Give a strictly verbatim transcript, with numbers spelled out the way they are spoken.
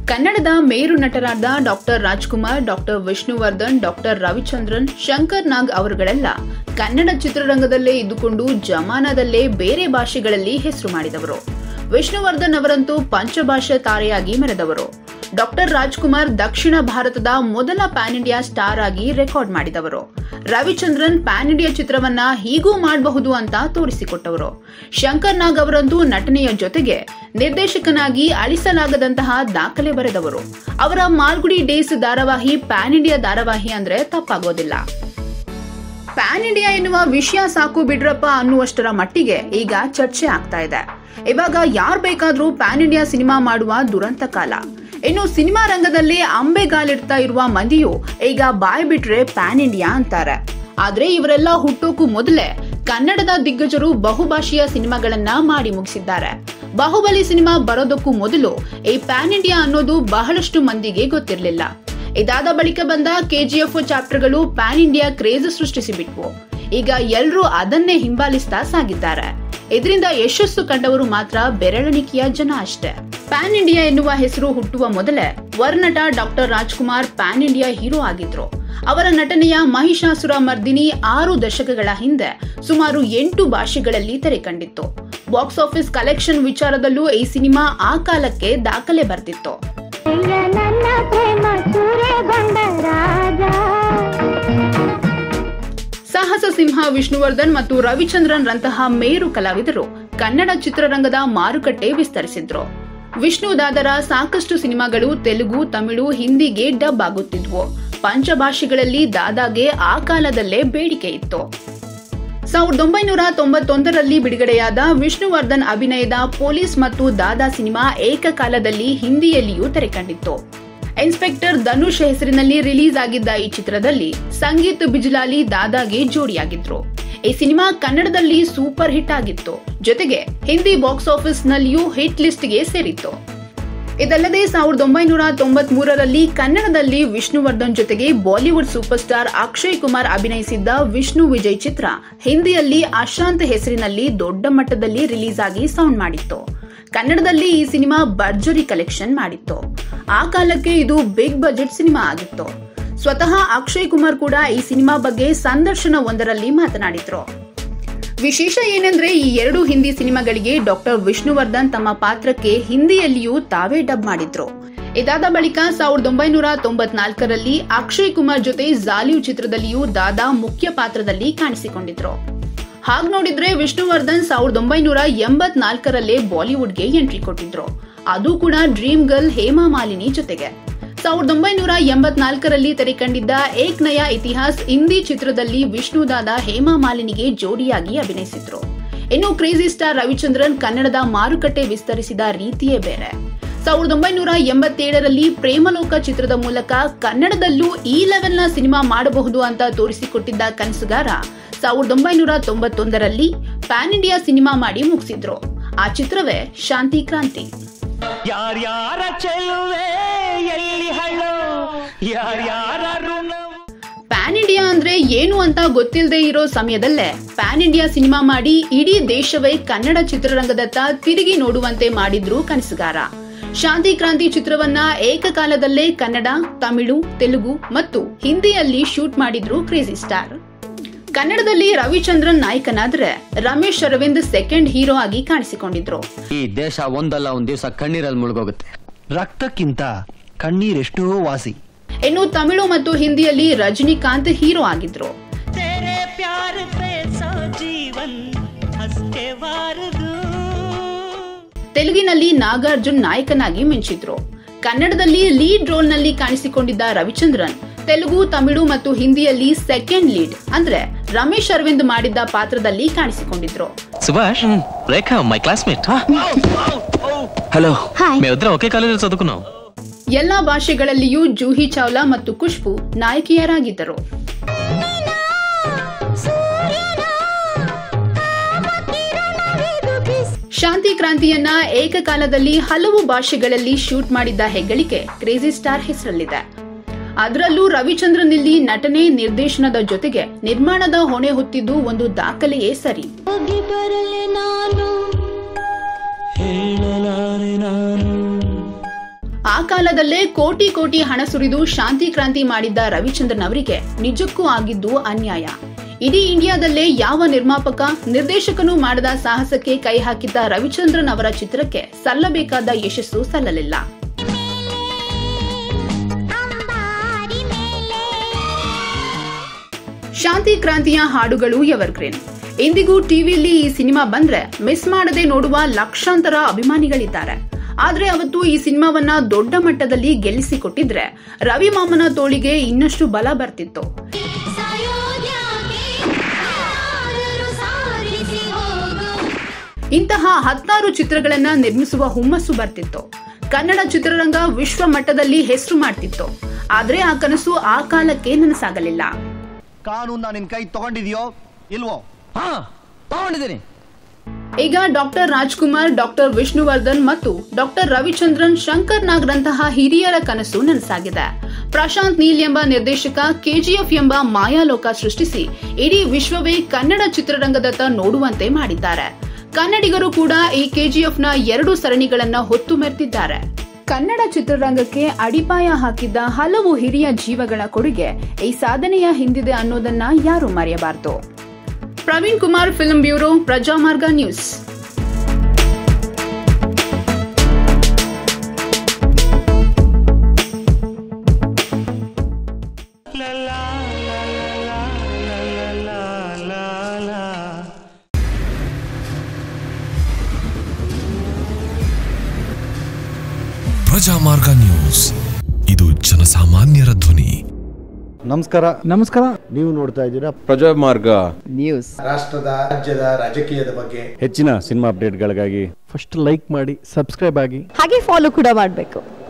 ಕನ್ನಡದ ಮೇರು ನಟರಾದ doctor Rajkumar, doctor Vishnuvardhan, doctor Ravichandran, Shankar Nag ಅವರುಗಳೆಲ್ಲ ಕನ್ನಡ ಚಿತ್ರರಂಗದಲ್ಲೇ ಇದ್ದುಕೊಂಡು ಜಮಾನದಲ್ಲೇ ಬೇರೆ ಭಾಷೆಗಳಲ್ಲಿ ಹೆಸರು ಮಾಡಿದವರು. ವಿಷ್ಣುವರ್ಧನ್ ಅವರಂತೂ ಪಂಚಭಾಷಾ ತಾರೆಯಾಗಿ ಮೆರೆದವರು. ಡಾಕ್ಟರ್ ರಾಜ್ಕುಮಾರ್ ದಕ್ಷಿಣ ಭಾರತದ ಮೊದಲ ಪ್ಯಾನ್ ಇಂಡಿಯಾ ಸ್ಟಾರ್ ಆಗಿ ರೆಕಾರ್ಡ್ ಮಾಡಿದವರು. ರವಿಚಂದ್ರನ್ ಪ್ಯಾನ್ ಇಂಡಿಯಾ ಚಿತ್ರವನ್ನ ಹೀಗೂ ಮಾಡಬಹುದು ಅಂತ ತೋರಿಸಿಕೊಟ್ಟವರು. ಶಂಕರ್ ನಾಗ್ ಅವರಂತೂ ನಟನೆಯ ಜೊತೆಗೆ ನಿರ್ದೇಶಕನಾಗಿ ಅಳಿಸಲಾಗದಂತಹ ದಾಖಲೆ ಬರೆದವರು. ಅವರ ಮಾಲ್ಗುಡಿ ಡೇಸ್ ಧಾರಾವಾಹಿ ಪ್ಯಾನ್ ಇಂಡಿಯಾ ಧಾರಾವಾಹಿ ಅಂದ್ರೆ ತಪ್ಪಾಗೋದಿಲ್ಲ. ಪ್ಯಾನ್ ಇಂಡಿಯಾ ಎನ್ನುವ ವಿಷಯ ಸಾಕು ಬಿಡ್ರಪ್ಪ ಅನ್ನುವಷ್ಟರ ಮಟ್ಟಿಗೆ ಈಗ ಚರ್ಚೆ ಆಗ್ತಾ ಇದೆ. ಇವಾಗ ಯಾರು ಬೇಕಾದ್ರೂ ಪ್ಯಾನ್ ಇಂಡಿಯಾ ಸಿನಿಮಾ ಮಾಡುವ ದುರಂತ ಕಾಲ. ಇನ್ನು ಸಿನಿಮಾ ರಂಗದಲ್ಲಿ ಅಂಬೆಗಾಲಿಡ್ತಾ ಇರುವ ಮಂದಿಯು ಈಗ ಬಾಯ್ ಬಿಟ್ರೆ ಪ್ಯಾನ್ ಇಂಡಿಯಾ ಅಂತಾರೆ. ಆದ್ರೆ ಇವರೆಲ್ಲ ಹುಟ್ಟೋಕು ಮೊದಲೇ ಕನ್ನಡದ ದಿಗ್ಗಜರು ಬಹುಭಾಷೆಯ ಸಿನಿಮಾಗಳನ್ನ ಮಾಡಿ ಮುಗಿಸಿದ್ದಾರೆ. ಬಾಹುಬಲಿ ಸಿನಿಮಾ ಬರೋದಕ್ಕೂ ಮೊದಲು ಈ ಪ್ಯಾನ್ ಇಂಡಿಯಾ ಅನ್ನೋದು ಬಹಳಷ್ಟು ಮಂದಿಗೆ ಗೊತ್ತಿರಲಿಲ್ಲ. ಇದಾದ ಬಳಿಕ ಬಂದ ಕೆಜಿಎಫ್ ಚಾಪ್ಟರ್ಗಳು ಪ್ಯಾನ್ ಇಂಡಿಯಾ ಕ್ರೇಜ್ ಸೃಷ್ಟಿಸಿಬಿಟ್ವು. ಈಗ ಎಲ್ಲರೂ ಅದನ್ನೇ ಹಿಂಬಾಲಿಸ್ತಾ ಸಾಗಿದ್ದಾರೆ. ಇದರಿಂದ ಯಶಸ್ಸು ಕಂಡವರು ಮಾತ್ರ ಬೆರಳೆಣಿಕೆಯ ಜನ ಅಷ್ಟೇ. ಪ್ಯಾನ್ ಇಂಡಿಯಾ ಎನ್ನುವ ಹೆಸರು ಹುಟ್ಟುವ ಮೊದಲೇ ವರ್ನಟ doctor Rajkumar pan India hero ಆಗಿದ್ರು. ಅವರ ನಟನೆಯ ಮಹಿಷಾಸುರ ಮರ್ದಿನಿ ಆರು ದಶಕಗಳ ಹಿಂದೆ ಸುಮಾರು ಎಂಟು ಭಾಷೆಗಳಲ್ಲಿ ತೆರೆ ಕಂಡಿತ್ತು. ಬಾಕ್ಸ್ ಆಫೀಸ್ ಕಲೆಕ್ಷನ್ ವಿಚಾರದಲ್ಲೂ ಈ ಸಿನಿಮಾ ಆ ಕಾಲಕ್ಕೆ ದಾಖಲೆ ಬರೆದಿತ್ತು. ಸಾಹಸ ಸಿಂಹ ವಿಷ್ಣುವರ್ಧನ್ ಮತ್ತು ರವಿಚಂದ್ರನ್ ರಂತಹ ಮೇರು ಕಲಾವಿದರು ಕನ್ನಡ ಚಿತ್ರರಂಗದ ಮಾರುಕಟ್ಟೆ ವಿಸ್ತರಿಸಿದ್ರು. ವಿಷ್ಣು ದಾದರ ಸಾಕಷ್ಟು ಸಿನಿಮಾಗಳು ತೆಲುಗು, ತಮಿಳು, ಹಿಂದಿಗೆ ಡಬ್ ಆಗುತ್ತಿದ್ವು. ಪಂಚಭಾಷೆಗಳಲ್ಲಿ ದಾದಾಗೆ ಆ ಕಾಲದಲ್ಲೇ ಬೇಡಿಕೆ ಇತ್ತು. ಸಾವಿರದ ಒಂಬೈನೂರ ತೊಂಬತ್ತೊಂದರಲ್ಲಿ ಬಿಡುಗಡೆಯಾದ ವಿಷ್ಣುವರ್ಧನ್ ಅಭಿನಯದ ಪೊಲೀಸ್ ಮತ್ತು ದಾದಾ ಸಿನಿಮಾ ಏಕಕಾಲದಲ್ಲಿ ಹಿಂದಿಯಲ್ಲಿಯೂ ತೆರೆಕಂಡಿತ್ತು. ಇನ್ಸ್ಪೆಕ್ಟರ್ ಧನುಷ್ ಹೆಸರಿನಲ್ಲಿ ರಿಲೀಸ್ ಆಗಿದ್ದ ಈ ಚಿತ್ರದಲ್ಲಿ ಸಂಗೀತ್ ಬಿಜ್ಲಾಲಿ ದಾದಾಗೆ ಜೋಡಿಯಾಗಿದ್ರು. ಈ ಸಿನಿಮಾ ಕನ್ನಡದಲ್ಲಿ ಸೂಪರ್ ಹಿಟ್ ಆಗಿತ್ತು. ಜೊತೆಗೆ ಹಿಂದಿ ಬಾಕ್ಸ್ ಆಫೀಸ್ ನಲ್ಲಿಯೂ ಹಿಟ್ ಲಿಸ್ಟ್ ಗೆ ಸೇರಿತ್ತು. ಇದಲ್ಲದೆ ಸಾವಿರದ ಒಂಬೈನೂರ ತೊಂಬತ್ ಮೂರರಲ್ಲಿ ಕನ್ನಡದಲ್ಲಿ ವಿಷ್ಣುವರ್ಧನ್ ಜೊತೆಗೆ Bollywood super star Akshay Kumar ಅಭಿನಯಿಸಿದ್ದ ವಿಷ್ಣು ವಿಜಯ್ ಚಿತ್ರ ಹಿಂದಿಯಲ್ಲಿ ಅಶಾಂತ್ ಹೆಸರಿನಲ್ಲಿ ದೊಡ್ಡ ಮಟ್ಟದಲ್ಲಿ ರಿಲೀಸ್ ಆಗಿ ಸೌಂಡ್ ಮಾಡಿತ್ತು. ಕನ್ನಡದಲ್ಲಿ ಈ ಸಿನಿಮಾ ಭರ್ಜರಿ ಕಲೆಕ್ಷನ್ ಮಾಡಿತ್ತು. ಆ ಕಾಲಕ್ಕೆ ಇದು ಬಿಗ್ ಬಜೆಟ್ ಸಿನಿಮಾ ಆಗಿತ್ತು. ಸ್ವತಃ ಅಕ್ಷಯ್ ಕುಮಾರ್ ಕೂಡ ಈ ಸಿನಿಮಾ ಬಗ್ಗೆ ಸಂದರ್ಶನ ಒಂದರಲ್ಲಿ ಮಾತನಾಡಿದ್ರು. ವಿಶೇಷ ಏನೆಂದ್ರೆ ಈ ಎರಡು ಹಿಂದಿ ಸಿನಿಮಾಗಳಿಗೆ ಡಾಕ್ಟರ್ ವಿಷ್ಣುವರ್ಧನ್ ತಮ್ಮ ಪಾತ್ರಕ್ಕೆ ಹಿಂದಿಯಲ್ಲಿಯೂ ತಾವೇ ಡಬ್ ಮಾಡಿದ್ರು. ಇದಾದ ಬಳಿಕ ಸಾವಿರದ ಒಂಬೈನೂರ ತೊಂಬತ್ನಾಲ್ಕರಲ್ಲಿ ಅಕ್ಷಯ್ ಕುಮಾರ್ ಜೊತೆ ಜಾಲಿಯು ಚಿತ್ರದಲ್ಲಿಯೂ ದಾದಾ ಮುಖ್ಯ ಪಾತ್ರದಲ್ಲಿ ಕಾಣಿಸಿಕೊಂಡಿದ್ರು. ಹಾಗ್ ನೋಡಿದ್ರೆ ವಿಷ್ಣುವರ್ಧನ್ ಸಾವಿರದ ಒಂಬೈನೂರ ಎಂಬತ್ನಾಲ್ಕರಲ್ಲೇ ಬಾಲಿವುಡ್ಗೆ ಎಂಟ್ರಿ ಕೊಟ್ಟಿದ್ರು. ಅದು ಕೂಡ ಡ್ರೀಮ್ ಗರ್ಲ್ ಹೇಮಾ ಮಾಲಿನಿ ಜೊತೆಗೆ. ಸಾವಿರದ ಒಂಬೈನೂರ ಎಂಬತ್ನಾಲ್ಕರಲ್ಲಿ ತೆರೆಕಂಡಿದ್ದ ಏಕ್ ನಯಾ ಇತಿಹಾಸ್ ಹಿಂದಿ ಚಿತ್ರದಲ್ಲಿ ವಿಷ್ಣು ದಾದಾ ಹೇಮಾ ಮಾಲಿನಿಗೆ ಜೋಡಿಯಾಗಿ ಅಭಿನಯಿಸಿದ್ರು. ಇನ್ನು ಕ್ರೇಜಿ ಸ್ಟಾರ್ ರವಿಚಂದ್ರನ್ ಕನ್ನಡದ ಮಾರುಕಟ್ಟೆ ವಿಸ್ತರಿಸಿದ ರೀತಿಯೇ ಬೇರೆ. ಸಾವಿರದ ಒಂಬೈನೂರ ಎಂಬತ್ತೇಳರಲ್ಲಿ ಪ್ರೇಮಲೋಕ ಚಿತ್ರದ ಮೂಲಕ ಕನ್ನಡದಲ್ಲೂ ಈ ಲೆವೆಲ್ನ ಸಿನಿಮಾ ಮಾಡಬಹುದು ಅಂತ ತೋರಿಸಿಕೊಟ್ಟಿದ್ದ ಕನಸುಗಾರ ಸಾವಿರದ ಒಂಬೈನೂರ ತೊಂಬತ್ತೊಂದರಲ್ಲಿ ಪ್ಯಾನ್ ಇಂಡಿಯಾ ಸಿನಿಮಾ ಮಾಡಿ ಮುಗಿಸಿದ್ರು. ಆ ಚಿತ್ರವೇ ಶಾಂತಿ ಕ್ರಾಂತಿ. ಪ್ಯಾನ್ ಇಂಡಿಯಾ ಅಂದ್ರೆ ಏನು ಅಂತ ಗೊತ್ತಿಲ್ಲದೆ ಇರೋ ಸಮಯದಲ್ಲೇ ಪ್ಯಾನ್ ಇಂಡಿಯಾ ಸಿನಿಮಾ ಮಾಡಿ ಇಡೀ ದೇಶವೇ ಕನ್ನಡ ಚಿತ್ರರಂಗದತ್ತ ತಿರುಗಿ ನೋಡುವಂತೆ ಮಾಡಿದ್ರು ಕನಸುಗಾರ. ಶಾಂತಿ ಕ್ರಾಂತಿ ಚಿತ್ರವನ್ನ ಏಕಕಾಲದಲ್ಲೇ ಕನ್ನಡ, ತಮಿಳು, ತೆಲುಗು ಮತ್ತು ಹಿಂದಿಯಲ್ಲಿ ಶೂಟ್ ಮಾಡಿದ್ರು ಕ್ರೇಜಿ ಸ್ಟಾರ್. ಕನ್ನಡದಲ್ಲಿ ರವಿಚಂದ್ರನ್ ನಾಯಕನಾದ್ರೆ ರಮೇಶ್ ಅರವಿಂದ್ ಸೆಕೆಂಡ್ ಹೀರೋ ಆಗಿ ಕಾಣಿಸಿಕೊಂಡಿದ್ರು. ಈ ದೇಶ ಒಂದಲ್ಲ ಒಂದ್ ದಿವಸ ಕಣ್ಣೀರಲ್ಲಿ ಮುಳುಗೋಗುತ್ತೆ. ರಕ್ತಕ್ಕಿಂತ ಕಣ್ಣೀರೆಷ್ಟೋ ವಾಸಿ. ಇನ್ನು ತಮಿಳು ಮತ್ತು ಹಿಂದಿಯಲ್ಲಿ ರಜನಿಕಾಂತ್ ಹೀರೋ ಆಗಿದ್ರು. ತೆಲುಗಿನಲ್ಲಿ ನಾಗಾರ್ಜುನ್ ನಾಯಕನಾಗಿ ಮಿಂಚಿದ್ರು. ಕನ್ನಡದಲ್ಲಿ ಲೀಡ್ ರೋಲ್ ನಲ್ಲಿ ಕಾಣಿಸಿಕೊಂಡಿದ್ದ ರವಿಚಂದ್ರನ್ ತೆಲುಗು, ತಮಿಳು ಮತ್ತು ಹಿಂದಿಯಲ್ಲಿ ಸೆಕೆಂಡ್ ಲೀಡ್ ಅಂದ್ರೆ ರಮೇಶ್ ಅರವಿಂದ್ ಮಾಡಿದ್ದ ಪಾತ್ರದಲ್ಲಿ ಕಾಣಿಸಿಕೊಂಡಿದ್ರು. Subhash, Rekha my classmate. Hello, ಮೇವಿದ್ರೆ ಒಕೆ ಕಾಲೇಜಲ್ಲಿ ಚದುಕುನು. ಎಲ್ಲಾ ಭಾಷೆಗಳಲ್ಲಿಯೂ ಜೂಹಿ ಚಾವ್ಲಾ ಮತ್ತು ಖುಷ್ಬು ನಾಯಕಿಯರಾಗಿದ್ದರು. ಶಾಂತಿ ಕ್ರಾಂತಿಯನ್ನ ಏಕಕಾಲದಲ್ಲಿ ಹಲವು ಭಾಷೆಗಳಲ್ಲಿ ಶೂಟ್ ಮಾಡಿದ್ದ ಹೆಗ್ಗಳಿಕೆ ಕ್ರೇಜಿ ಸ್ಟಾರ್ ಹೆಸರಲ್ಲಿದೆ. ಅದರಲ್ಲೂ ರವಿಚಂದ್ರನ್ ಇಲ್ಲಿ ನಟನೆ, ನಿರ್ದೇಶನದ ಜೊತೆಗೆ ನಿರ್ಮಾಣದ ಹೊಣೆ ಹೊತ್ತಿದ್ದು ಒಂದು ದಾಖಲೆಯೇ ಸರಿ. ಆ ಕಾಲದಲ್ಲೇ ಕೋಟಿ ಕೋಟಿ ಹಣ ಸುರಿದು ಶಾಂತಿ ಕ್ರಾಂತಿ ಮಾಡಿದ್ದ ರವಿಚಂದ್ರನ್ ಅವರಿಗೆ ನಿಜಕ್ಕೂ ಆಗಿದ್ದು ಅನ್ಯಾಯ. ಇಡೀ ಇಂಡಿಯಾದಲ್ಲೇ ಯಾವ ನಿರ್ಮಾಪಕ ನಿರ್ದೇಶಕನೂ ಮಾಡದ ಸಾಹಸಕ್ಕೆ ಕೈ ಹಾಕಿದ್ದ ರವಿಚಂದ್ರನ್ ಅವರ ಚಿತ್ರಕ್ಕೆ ಸಲ್ಲಬೇಕಾದ ಯಶಸ್ಸು ಸಲ್ಲಲಿಲ್ಲ. ಶಾಂತಿ ಕ್ರಾಂತಿಯ ಹಾಡುಗಳು ಎವರ್ಗ್ರೀನ್. ಇಂದಿಗೂ ಟಿವಿಯಲ್ಲಿ ಈ ಸಿನಿಮಾ ಬಂದ್ರೆ ಮಿಸ್ ಮಾಡದೆ ನೋಡುವ ಲಕ್ಷಾಂತರ ಅಭಿಮಾನಿಗಳಿದ್ದಾರೆ. ಆದ್ರೆ ಅವತ್ತು ಈ ಸಿನಿಮಾವನ್ನ ದೊಡ್ಡ ಮಟ್ಟದಲ್ಲಿ ಗೆಲ್ಲಿಸಿಕೊಟ್ಟಿದ್ರೆ ರವಿ ಮಾಮನ ತೋಳಿಗೆ ಇನ್ನಷ್ಟು ಬಲ ಬರ್ತಿತ್ತು. ಇಂತಹ ಹತ್ತಾರು ಚಿತ್ರಗಳನ್ನ ನಿರ್ಮಿಸುವ ಹುಮ್ಮಸ್ಸು ಬರ್ತಿತ್ತು. ಕನ್ನಡ ಚಿತ್ರರಂಗ ವಿಶ್ವ ಮಟ್ಟದಲ್ಲಿ ಹೆಸರು ಮಾಡ್ತಿತ್ತು. ಆದ್ರೆ ಆ ಕನಸು ಆ ಕಾಲಕ್ಕೆ ನನಸಾಗಲಿಲ್ಲ. ಕಾನೂನು ನಿನ್ ಕೈ ತಗೊಂಡಿದ್ಯೋ ಇಲ್ವೋ? ಹಾ ತಗೊಂಡಿದ್ದೀನಿ. ಈಗ ಡಾಕ್ಟರ್ ರಾಜ್ಕುಮಾರ್, ಡಾಕ್ಟರ್ ವಿಷ್ಣುವರ್ಧನ್ ಮತ್ತು ಡಾಕ್ಟರ್ ರವಿಚಂದ್ರನ್, ಶಂಕರ್ ನಾಗ್ರಂತಹ ಹಿರಿಯರ ಕನಸು ನನಸಾಗಿದೆ. ಪ್ರಶಾಂತ್ ನೀಲ್ ಎಂಬ ನಿರ್ದೇಶಕ ಕೆಜಿಎಫ್ ಎಂಬ ಮಾಯಾಲೋಕ ಸೃಷ್ಟಿಸಿ ಇಡೀ ವಿಶ್ವವೇ ಕನ್ನಡ ಚಿತ್ರರಂಗದತ್ತ ನೋಡುವಂತೆ ಮಾಡಿದ್ದಾರೆ. ಕನ್ನಡಿಗರು ಕೂಡ ಈ ಕೆಜಿಎಫ್ನ ಎರಡು ಸರಣಿಗಳನ್ನ ಹೊತ್ತು ಮೆರೆದಿದ್ದಾರೆ. ಕನ್ನಡ ಚಿತ್ರರಂಗಕ್ಕೆ ಅಡಿಪಾಯ ಹಾಕಿದ್ದ ಹಲವು ಹಿರಿಯ ಜೀವಗಳ ಕೊಡುಗೆ ಈ ಸಾಧನೆಯ ಹಿಂದಿದೆ ಅನ್ನೋದನ್ನ ಯಾರು ಮರೆಯಬಾರದು. Praveen Kumar, film bureau, Prajamarga news. Prajamarga news, ಇದು ಜನಸಾಮಾನ್ಯರ ಧ್ವನಿ. ನಮಸ್ಕಾರ ನಮಸ್ಕಾರ ನೀವು ನೋಡ್ತಾ ಇದ್ದೀರಾ ಪ್ರಜಾಮಾರ್ಗ ನ್ಯೂಸ್. ರಾಷ್ಟ್ರದ ರಾಜ್ಯದ ರಾಜಕೀಯದ ಬಗ್ಗೆ ಹೆಚ್ಚಿನ ಸಿನಿಮಾ ಅಪ್ಡೇಟ್ಗಳಿಗಾಗಿ ಫಸ್ಟ್ ಲೈಕ್ ಮಾಡಿ, ಸಬ್ಸ್ಕ್ರೈಬ್ ಆಗಿ, ಹಾಗೆ ಫಾಲೋ ಕೂಡ ಮಾಡಬೇಕು.